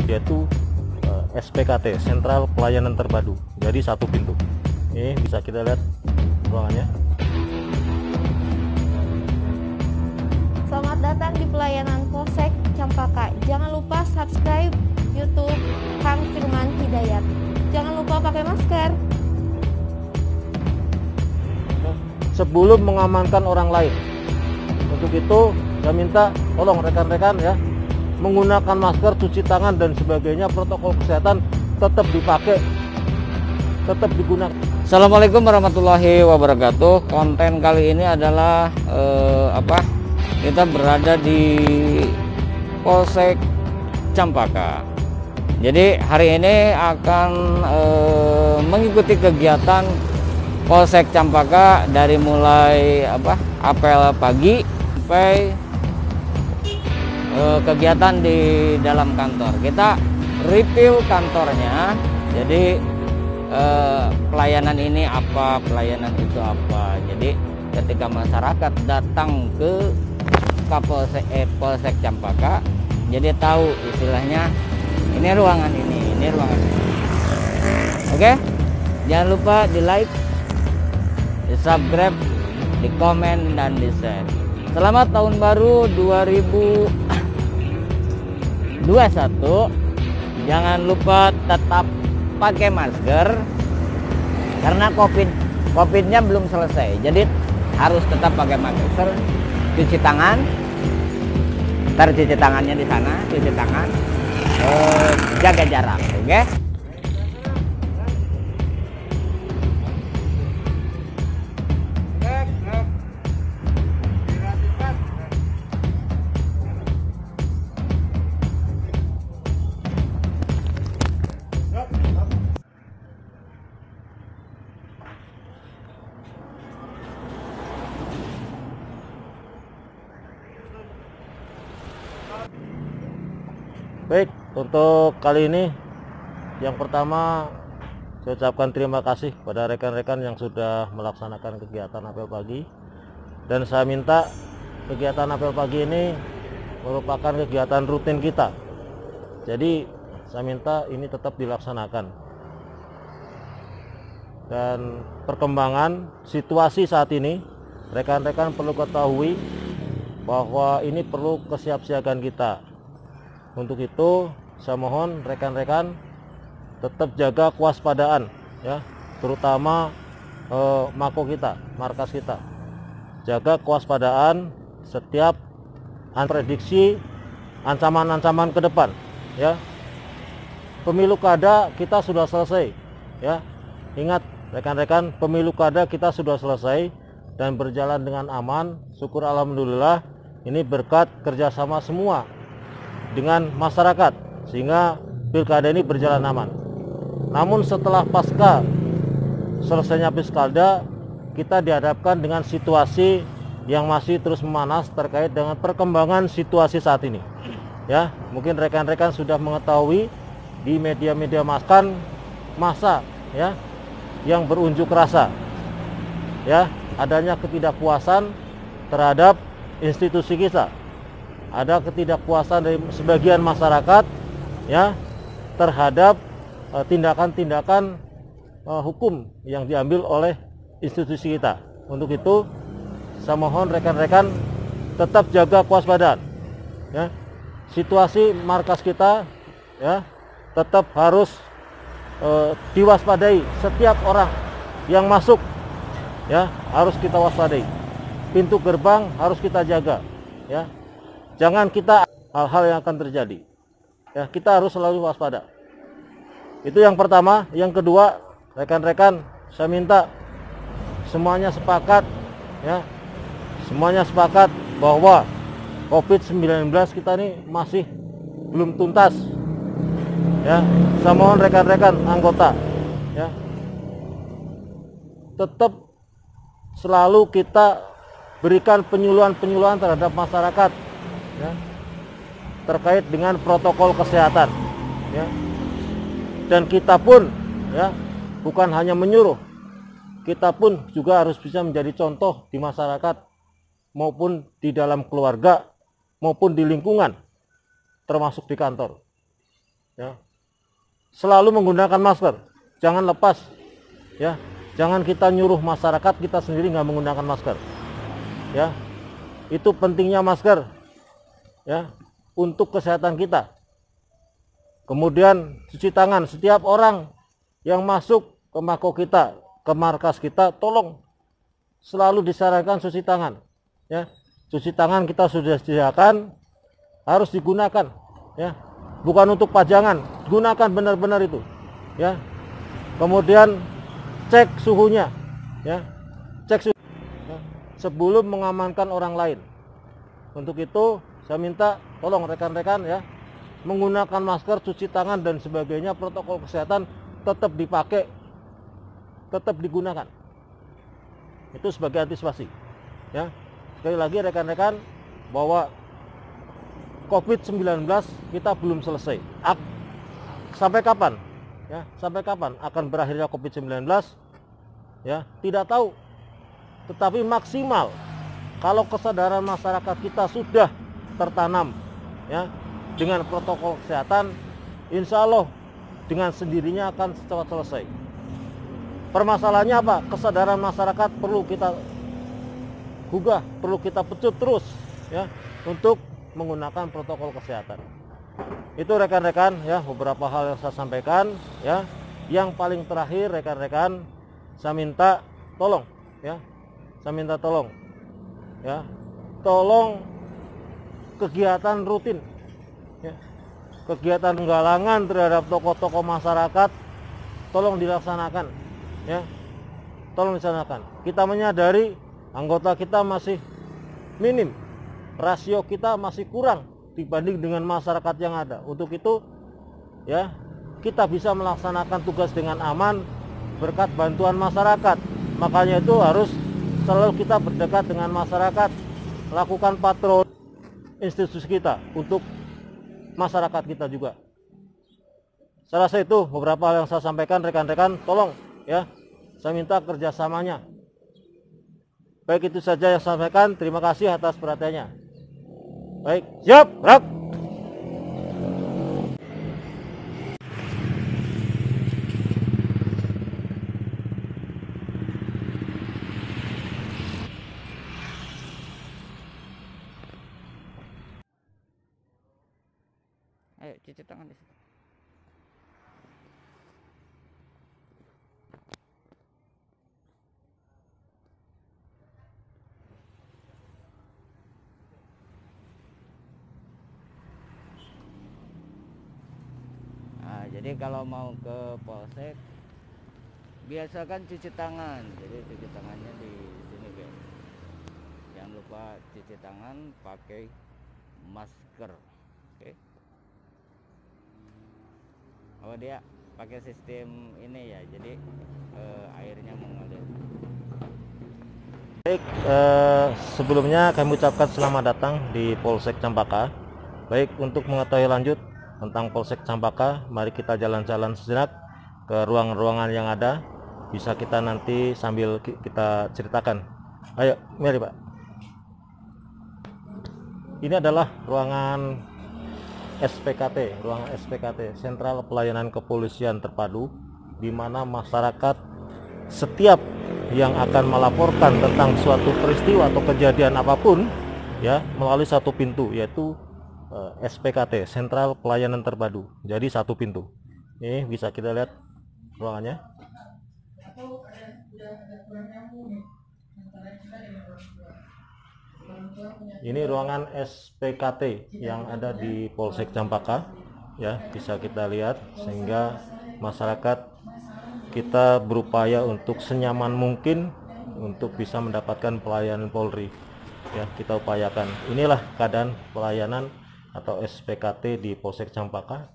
yaitu SPKT, Sentral Pelayanan Terpadu. Jadi satu pintu. Ini bisa kita lihat ruangannya. Selamat datang di pelayanan Polsek Campaka. Jangan lupa subscribe YouTube Kang Firman Hidayat. Jangan lupa pakai masker. Sebelum mengamankan orang lain. Untuk itu saya minta tolong rekan-rekan ya, menggunakan masker, cuci tangan dan sebagainya, protokol kesehatan tetap dipakai, tetap digunakan. Assalamualaikum warahmatullahi wabarakatuh. Konten kali ini adalah kita berada di Polsek Campaka. Jadi hari ini akan mengikuti kegiatan Polsek Campaka dari mulai apel pagi sampai kegiatan di dalam kantor. Kita review kantornya. Jadi pelayanan ini apa, pelayanan itu apa. Jadi ketika masyarakat datang ke Polsek Campaka, jadi tahu istilahnya ini ruangan ini ruangan ini. Oke, jangan lupa di like, di subscribe, di komen dan di share. Selamat tahun baru 2021. Jangan lupa tetap pakai masker karena COVID-nya belum selesai. Jadi harus tetap pakai masker, cuci tangan. Ntar cuci tangannya di sana, cuci tangan, jaga jarak, oke? Baik, untuk kali ini yang pertama saya ucapkan terima kasih pada rekan-rekan yang sudah melaksanakan kegiatan apel pagi, dan saya minta kegiatan apel pagi ini merupakan kegiatan rutin kita. Jadi saya minta ini tetap dilaksanakan, dan perkembangan situasi saat ini rekan-rekan perlu ketahui bahwa ini perlu kesiapsiagaan kita. Untuk itu saya mohon rekan-rekan tetap jaga kewaspadaan ya, terutama mako kita, markas kita. Jaga kewaspadaan setiap prediksi ancaman-ancaman ke depan ya. Pemilu kada kita sudah selesai ya. Ingat rekan-rekan, pemilu kada kita sudah selesai dan berjalan dengan aman. Syukur alhamdulillah, ini berkat kerjasama semua dengan masyarakat sehingga pilkada ini berjalan aman. Namun setelah pasca selesainya pilkada, kita dihadapkan dengan situasi yang masih terus memanas terkait dengan perkembangan situasi saat ini. Ya, mungkin rekan-rekan sudah mengetahui di media-media massa ya yang berunjuk rasa. Ya, adanya ketidakpuasan terhadap institusi kita. Ada ketidakpuasan dari sebagian masyarakat ya terhadap tindakan-tindakan hukum yang diambil oleh institusi kita. Untuk itu saya mohon rekan-rekan tetap jaga kewaspadaan ya. Situasi markas kita ya tetap harus diwaspadai. Setiap orang yang masuk ya harus kita waspadai. Pintu gerbang harus kita jaga ya. Jangan kita hal-hal yang akan terjadi. Ya, kita harus selalu waspada. Itu yang pertama. Yang kedua, rekan-rekan, saya minta semuanya sepakat ya. Semuanya sepakat bahwa COVID-19 kita ini masih belum tuntas. Ya, saya mohon rekan-rekan anggota ya. Tetap selalu kita berikan penyuluhan-penyuluhan terhadap masyarakat ya, terkait dengan protokol kesehatan ya. Dan kita pun ya bukan hanya menyuruh, kita pun juga harus bisa menjadi contoh di masyarakat maupun di dalam keluarga maupun di lingkungan, termasuk di kantor. ya, selalu menggunakan masker, jangan lepas, ya, jangan kita nyuruh masyarakat, kita sendiri nggak menggunakan masker, ya, itu pentingnya masker, ya, untuk kesehatan kita. Kemudian cuci tangan, setiap orang yang masuk ke mako kita, ke markas kita, tolong selalu disarankan cuci tangan, ya, cuci tangan kita sudah sediakan, harus digunakan, ya, bukan untuk pajangan, gunakan benar-benar itu, ya. Kemudian cek suhunya, ya, cek suhu, ya, sebelum mengamankan orang lain. Untuk itu saya minta tolong rekan-rekan, ya, menggunakan masker, cuci tangan dan sebagainya, protokol kesehatan tetap dipakai, tetap digunakan. Itu sebagai antisipasi, ya. Sekali lagi rekan-rekan, bahwa COVID-19 kita belum selesai. Sampai kapan? Ya, sampai kapan akan berakhirnya COVID-19? Ya, tidak tahu. Tetapi maksimal kalau kesadaran masyarakat kita sudah tertanam, ya, dengan protokol kesehatan, insya Allah dengan sendirinya akan cepat selesai. Permasalahannya apa? Kesadaran masyarakat perlu kita gugah, perlu kita pecut terus, ya, untuk menggunakan protokol kesehatan. Itu rekan-rekan, ya, beberapa hal yang saya sampaikan, ya. Yang paling terakhir rekan-rekan, saya minta tolong, ya, saya minta tolong, ya, tolong kegiatan rutin, ya, kegiatan penggalangan terhadap tokoh-tokoh masyarakat tolong dilaksanakan, ya, tolong dilaksanakan. Kita menyadari anggota kita masih minim, rasio kita masih kurang dibanding dengan masyarakat yang ada. Untuk itu, ya, kita bisa melaksanakan tugas dengan aman berkat bantuan masyarakat. Makanya itu harus selalu kita berdekat dengan masyarakat, lakukan patroli institusi kita untuk masyarakat kita juga. Saya rasa itu beberapa hal yang saya sampaikan rekan-rekan, tolong, ya, saya minta kerjasamanya. Baik, itu saja yang saya sampaikan. Terima kasih atas perhatiannya. Baik, siap, gerak. Ayo cuci tangan di situ. Jadi kalau mau ke polsek biasakan cuci tangan. Jadi cuci tangannya di sini, guys. Jangan lupa cuci tangan pakai masker. Oke. Oh, dia pakai sistem ini ya. Jadi airnya mengalir. Baik, sebelumnya kami ucapkan selamat datang di Polsek Cempaka. Baik, untuk mengetahui lanjut tentang Polsek Cempaka, mari kita jalan-jalan sejenak ke ruang-ruangan yang ada. Bisa kita nanti sambil kita ceritakan. Ayo, mari Pak. Ini adalah ruangan SPKT, ruangan SPKT, Sentral Pelayanan Kepolisian Terpadu, di mana masyarakat setiap yang akan melaporkan tentang suatu peristiwa atau kejadian apapun, ya, melalui satu pintu, yaitu SPKT, Sentral Pelayanan Terpadu. Jadi satu pintu. Ini bisa kita lihat ruangannya. Ini ruangan SPKT yang ada di Polsek Cempaka, ya, bisa kita lihat, sehingga masyarakat kita berupaya untuk senyaman mungkin untuk bisa mendapatkan pelayanan Polri, ya, kita upayakan. Inilah keadaan pelayanan atau SPKT di Polsek Cempaka.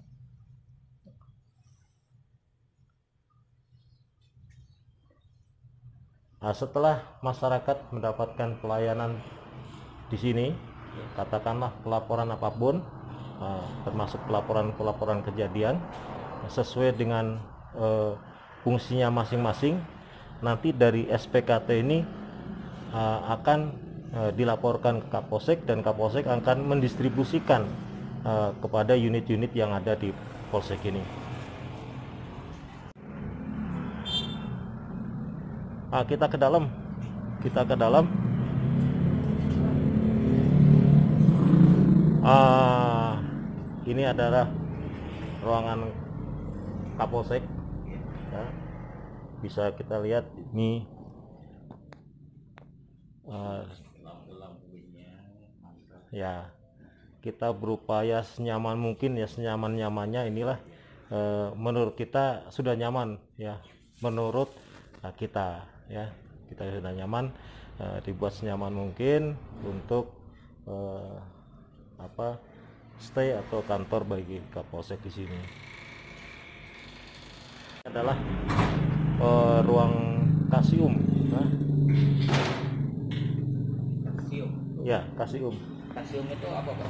Nah, setelah masyarakat mendapatkan pelayanan di sini, katakanlah pelaporan apapun, termasuk pelaporan kejadian sesuai dengan fungsinya masing-masing, nanti dari SPKT ini akan dilaporkan ke Kapolsek, dan Kapolsek akan mendistribusikan kepada unit-unit yang ada di Kapolsek ini. Nah, kita ke dalam. Ini adalah ruangan Kapolsek. Ya. Bisa kita lihat ini ya, kita berupaya senyaman mungkin ya, senyaman-nyamannya. Inilah menurut kita sudah nyaman ya, menurut kita ya, kita sudah nyaman, dibuat senyaman mungkin untuk stay atau kantor bagi Kapolsek di sini. Adalah ruang kasium. Ya, kasium. Kasium itu apa, Pak?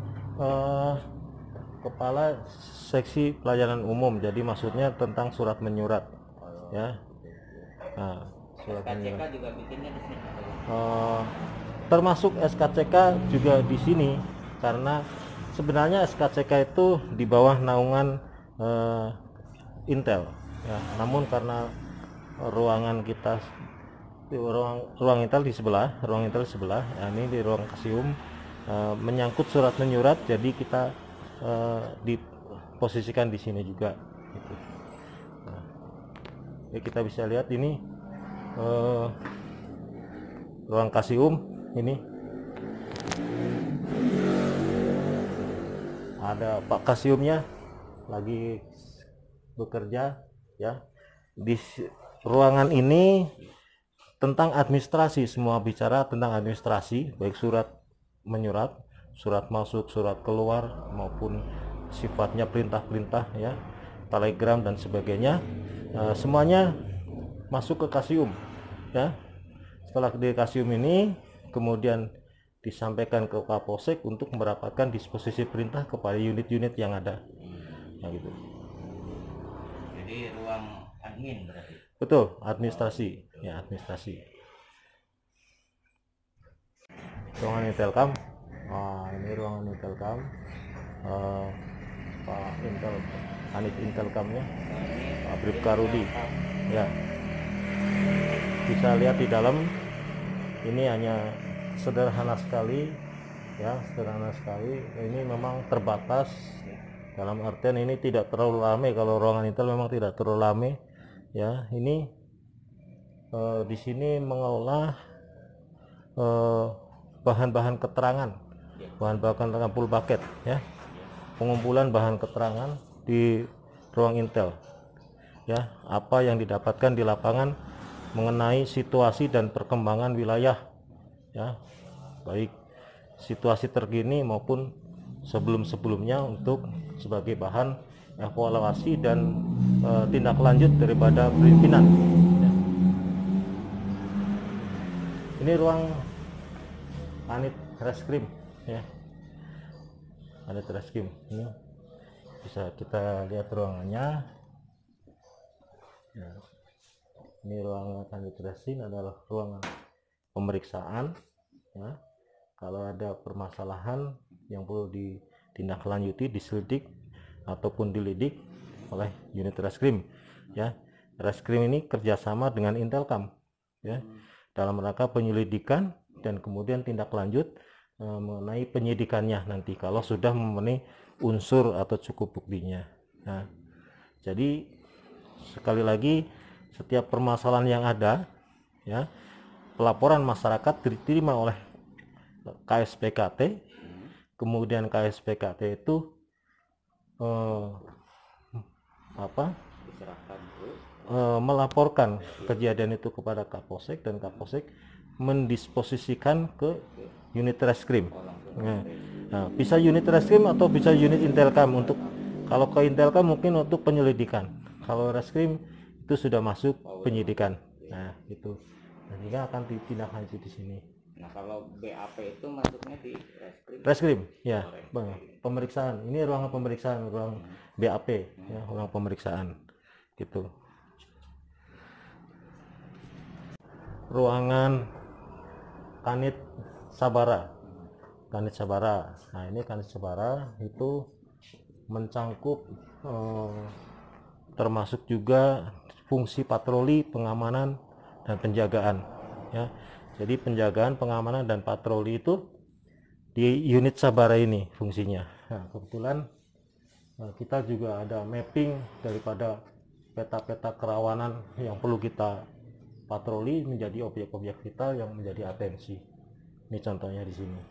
Kepala Seksi Pelayanan Umum, jadi maksudnya tentang surat menyurat. Ya. Nah, surat SKCK menyurat. juga bikinnya di sini. Termasuk SKCK juga di sini, karena sebenarnya SKCK itu di bawah naungan Intel. Ya, namun karena ruangan kita ruang Intel di sebelah, ya, ini di ruang kasium menyangkut surat menyurat, jadi kita diposisikan di sini juga. Gitu. Nah, ya kita bisa lihat ini ruang kasium ini. Ada Pak Kasiumnya lagi bekerja ya. Di ruangan ini tentang administrasi, semua bicara tentang administrasi, baik surat menyurat, surat masuk, surat keluar, maupun sifatnya perintah-perintah ya, telegram dan sebagainya, semuanya masuk ke kasium ya. Setelah di kasium ini kemudian disampaikan ke Kapolsek untuk mendapatkan disposisi perintah kepada unit-unit yang ada. Nah, gitu. Jadi ruang admin berarti. Betul, administrasi. Ya, administrasi. Ruangan Intelkam. Ini ruangan Intelkam. Pak Intel, Kanit Intelkamnya, Pak Bribka Rudi. Ya. Bisa lihat di dalam. Ini hanya sederhana sekali ya, sederhana sekali. Ini memang terbatas, dalam artian ini tidak terlalu ramai. Kalau ruangan Intel memang tidak terlalu ramai ya. Ini di sini mengolah bahan-bahan keterangan, full bucket ya, pengumpulan bahan keterangan di ruang Intel ya, apa yang didapatkan di lapangan mengenai situasi dan perkembangan wilayah ya, baik situasi terkini maupun sebelum-sebelumnya, untuk sebagai bahan evaluasi dan tindak lanjut daripada pimpinan ya. Ini ruang Kanit Reskrim ya, Kanit Reskrim. Ini bisa kita lihat ruangannya ya. Ini ruangan Kanit Reskrim adalah ruangan pemeriksaan ya. Kalau ada permasalahan yang perlu ditindaklanjuti, diselidik ataupun dilidik oleh unit Reskrim ya. Reskrim ini kerjasama dengan Intelkam ya, dalam rangka penyelidikan dan kemudian tindak lanjut mengenai penyidikannya nanti kalau sudah memenuhi unsur atau cukup buktinya. Nah, jadi sekali lagi, setiap permasalahan yang ada ya, pelaporan masyarakat diterima oleh KSPKT, kemudian KSPKT itu melaporkan kejadian itu kepada Kapolsek, dan Kapolsek mendisposisikan ke unit Reskrim. Nah, bisa unit Reskrim atau bisa unit Intelkam. Untuk kalau ke Intelkam mungkin untuk penyelidikan, kalau Reskrim itu sudah masuk penyidikan. Nah, itu sehingga akan ditindaklanjuti di sini. Nah, kalau BAP itu masuknya di Reskrim. Reskrim ya, pemeriksaan. Ini ruangan pemeriksaan, ruang BAP ya, ruang pemeriksaan gitu. Ruangan Kanit Sabara. Kanit Sabara. Nah, ini Kanit Sabara itu mencangkup termasuk juga fungsi patroli, pengamanan, dan penjagaan ya. Jadi penjagaan, pengamanan, dan patroli itu di unit Sabara ini fungsinya. Nah, kebetulan kita juga ada mapping daripada peta-peta kerawanan yang perlu kita patroli menjadi objek-objek vital yang menjadi atensi. Ini contohnya di sini.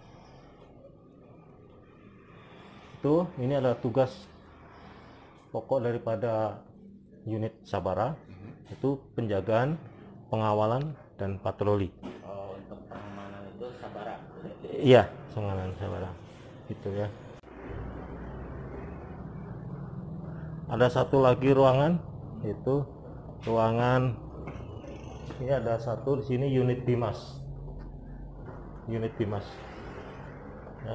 Ini adalah tugas pokok daripada unit Sabara, itu penjagaan, pengawalan, dan patroli. Untuk pengamanan itu Sabara. Iya, pengamanan Sabara. Gitu ya. Ada satu lagi ruangan, itu ruangan ini ada satu di sini unit Bimas. Unit Bimas. Ya.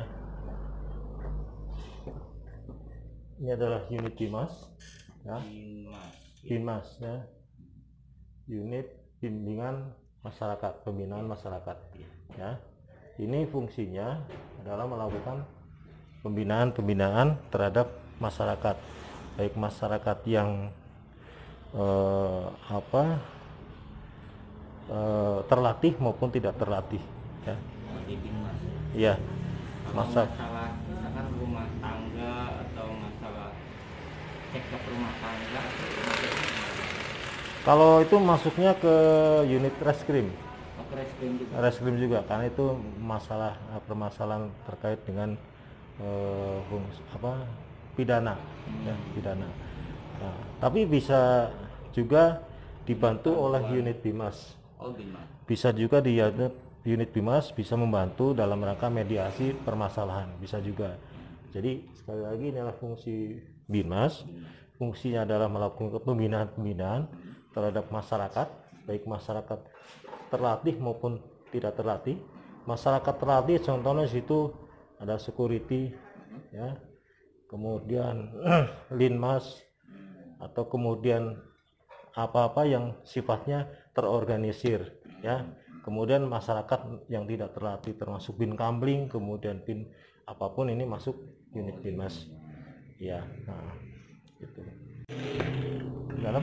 Ini adalah unit Bimas. Ya. Bimas ya. Unit bimbingan masyarakat, pembinaan masyarakat. Ya. Ini fungsinya adalah melakukan pembinaan terhadap masyarakat, baik masyarakat yang terlatih maupun tidak terlatih ya. Iya. Masalah misalkan rumah tangga atau masalah cek rumah tangga. Kalau itu masuknya ke unit reskrim. Reskrim juga karena itu permasalahan terkait dengan pidana ya, pidana. Nah, tapi bisa juga dibantu oleh unit Bimas. Bisa juga di unit Bimas bisa membantu dalam rangka mediasi permasalahan, bisa juga. Jadi sekali lagi ini adalah fungsi Bimas. Fungsinya adalah melakukan pembinaan terhadap masyarakat, baik masyarakat terlatih maupun tidak terlatih. Masyarakat terlatih contohnya di situ ada security ya, kemudian linmas, atau kemudian apa-apa yang sifatnya terorganisir ya. Kemudian masyarakat yang tidak terlatih termasuk bin kamling, kemudian bin apapun ini masuk unit Binmas ya. Nah, gitu. Dalam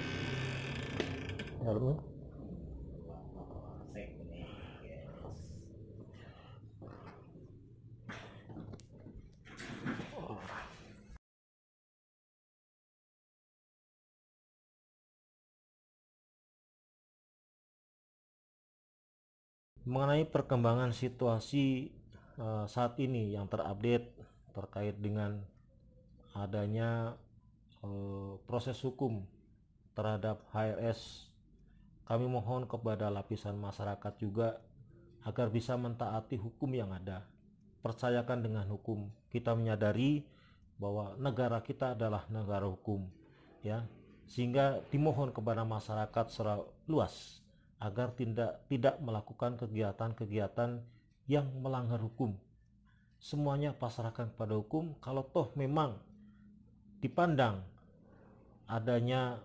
mengenai perkembangan situasi saat ini yang terupdate terkait dengan adanya proses hukum terhadap HRS, kami mohon kepada lapisan masyarakat juga agar bisa mentaati hukum yang ada. Percayakan dengan hukum. Kita menyadari bahwa negara kita adalah negara hukum ya, sehingga dimohon kepada masyarakat secara luas agar tidak melakukan kegiatan-kegiatan yang melanggar hukum. Semuanya pasrahkan kepada hukum. Kalau toh memang dipandang adanya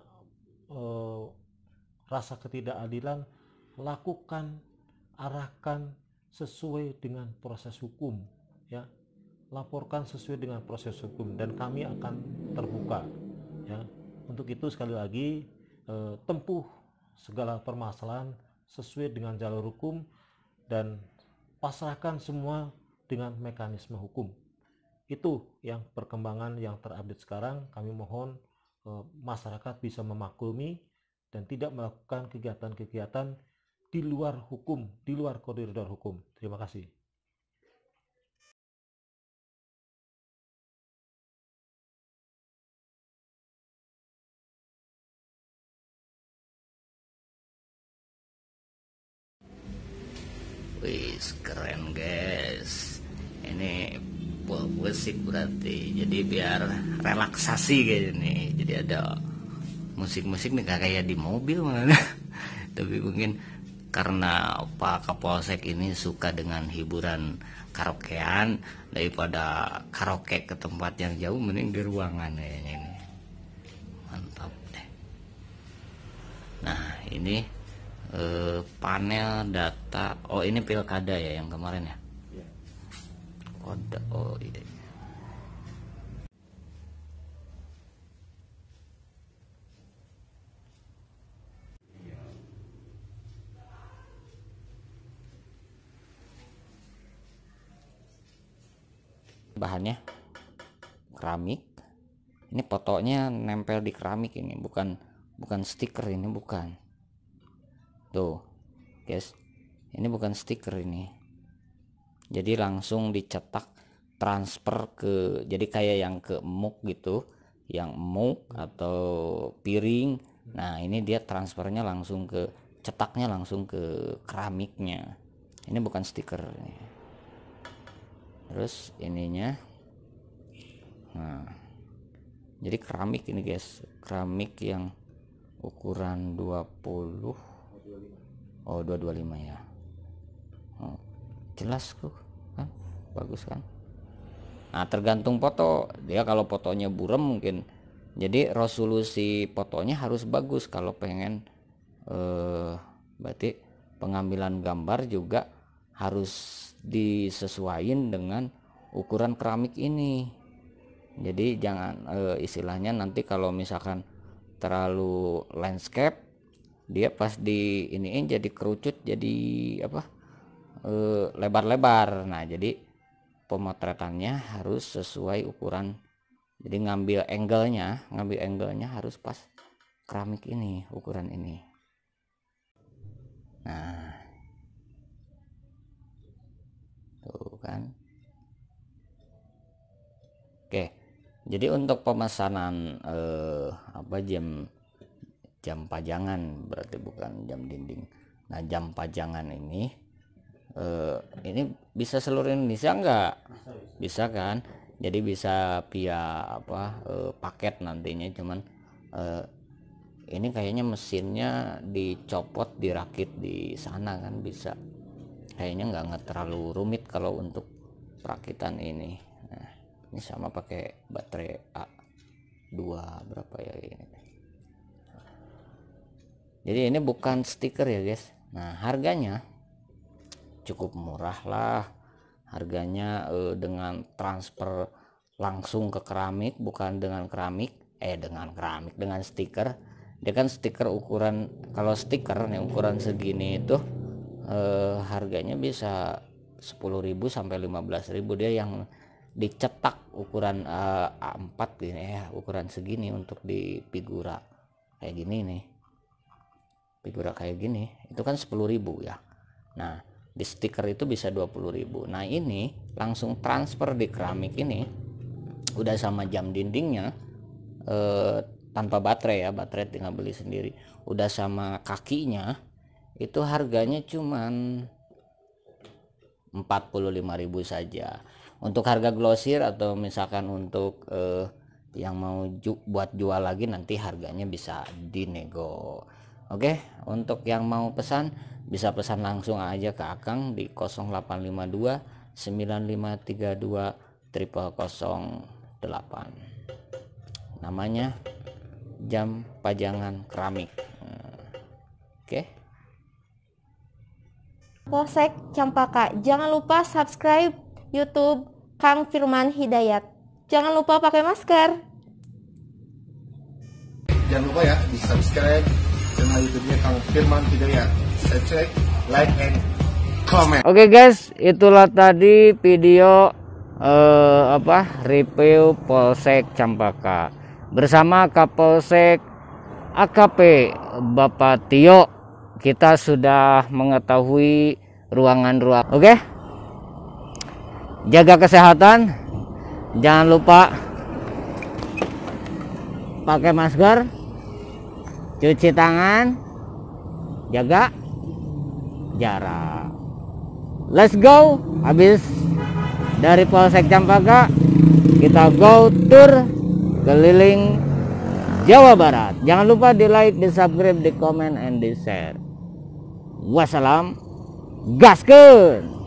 rasa ketidakadilan, lakukan, arahkan sesuai dengan proses hukum ya. Laporkan sesuai dengan proses hukum dan kami akan terbuka ya. Untuk itu sekali lagi tempuh segala permasalahan sesuai dengan jalur hukum dan pasrahkan semua dengan mekanisme hukum. Itu yang perkembangan yang terupdate sekarang. Kami mohon masyarakat bisa memaklumi dan tidak melakukan kegiatan-kegiatan di luar hukum, di luar koridor hukum. Terima kasih. Wih, keren guys. Ini musik berarti. Jadi biar relaksasi kayak ini. Jadi ada musik-musik nih kayak di mobil mana. Tapi mungkin karena Pak Kapolsek ini suka dengan hiburan karaokean, daripada karaoke ke tempat yang jauh mending di ruangan kayaknya ini. Mantap deh. Nah, ini panel data. Oh, ini pilkada ya yang kemarin ya? Kode. Oh iya. Bahannya keramik. Ini fotonya nempel di keramik, ini bukan stiker, ini bukan. Tuh guys, ini bukan stiker ini. Jadi langsung dicetak, transfer ke, jadi kayak yang ke mug gitu, yang mug atau piring. Nah ini dia transfernya langsung ke, cetaknya langsung ke keramiknya. Ini bukan stiker. Terus ininya, nah jadi keramik ini guys, keramik yang ukuran 20, oh 225 ya. Jelas kok kan, bagus kan. Nah tergantung foto dia, kalau fotonya buram mungkin, jadi resolusi fotonya harus bagus kalau pengen berarti pengambilan gambar juga harus disesuaikan dengan ukuran keramik ini. Jadi jangan istilahnya nanti kalau misalkan terlalu landscape, dia pas di iniin jadi kerucut, jadi apa, lebar-lebar. Nah jadi pemotretannya harus sesuai ukuran, jadi ngambil angle-nya harus pas keramik ini, ukuran ini. Nah tuh kan. Oke, jadi untuk pemesanan jam pajangan, berarti bukan jam dinding. Nah jam pajangan ini bisa seluruh Indonesia enggak? Bisa kan? Jadi bisa via paket nantinya, cuman ini kayaknya mesinnya dicopot, dirakit di sana kan, bisa. Kayaknya nggak terlalu rumit kalau untuk perakitan ini. Nah, ini sama pakai baterai A2 berapa ya ini. Jadi ini bukan stiker ya guys. Nah harganya cukup murah lah. Harganya dengan transfer langsung ke keramik, bukan dengan dengan stiker. Dia kan stiker ukuran, kalau stiker nih ukuran segini itu harganya bisa 10.000 sampai 15.000. Dia yang dicetak ukuran A4 gini ya, ukuran segini untuk di figura kayak gini nih, figura kayak gini itu kan 10.000 ya. Nah di stiker itu bisa 20.000. Nah ini langsung transfer di keramik ini, udah sama jam dindingnya, tanpa baterai ya, baterai tinggal beli sendiri, udah sama kakinya, itu harganya cuman 45.000 saja. Untuk harga glosir atau misalkan untuk yang mau buat jual lagi, nanti harganya bisa dinego. Oke, untuk yang mau pesan bisa pesan langsung aja ke Akang di 0852 9532 0008. Namanya jam pajangan keramik. Oke. Polsek Cempaka, jangan lupa subscribe YouTube Kang Firman Hidayat. Jangan lupa pakai masker. Jangan lupa ya di subscribe channel YouTube-nya Kang Firman Hidayat. Subscribe, like, and comment. Oke guys, itulah tadi video review Polsek Cempaka bersama Kapolsek AKP Bapak Tio. Kita sudah mengetahui ruangan-ruangan. Oke, jaga kesehatan, jangan lupa pakai masker, cuci tangan, jaga jarak. Let's go. Habis dari Polsek Cempaka kita go tour keliling Jawa Barat. Jangan lupa di like, di subscribe, di comment, and di share. Wassalam, gaskeun.